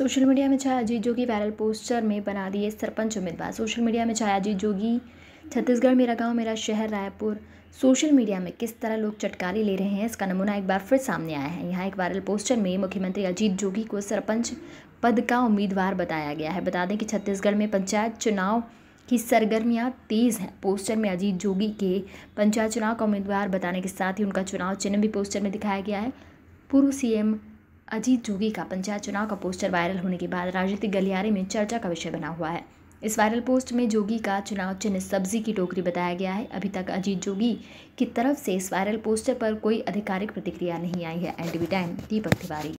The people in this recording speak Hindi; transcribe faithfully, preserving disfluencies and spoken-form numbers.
सोशल मीडिया में छाया अजीत जोगी वायरल पोस्टर में बना दिए सरपंच उम्मीदवार। सोशल मीडिया में छाया अजीत जोगी छत्तीसगढ़ मेरा गांव मेरा शहर रायपुर। सोशल मीडिया में किस तरह लोग चटकारे ले रहे हैं, इसका नमूना एक बार फिर सामने आया है। यहाँ एक वायरल पोस्टर में मुख्यमंत्री अजीत जोगी को सरपंच पद का उम्मीदवार बताया गया है। बता दें कि छत्तीसगढ़ में पंचायत चुनाव की सरगर्मियां तेज हैं। पोस्टर में अजीत जोगी के पंचायत चुनाव का उम्मीदवार बताने के साथ ही उनका चुनाव चिन्ह भी पोस्टर में दिखाया गया है। पूर्व सीएम अजीत जोगी का पंचायत चुनाव का पोस्टर वायरल होने के बाद राजनीतिक गलियारे में चर्चा का विषय बना हुआ है। इस वायरल पोस्ट में जोगी का चुनाव चिन्ह सब्जी की टोकरी बताया गया है। अभी तक अजीत जोगी की तरफ से इस वायरल पोस्टर पर कोई आधिकारिक प्रतिक्रिया नहीं आई है। NDTV time Deepak Tiwari.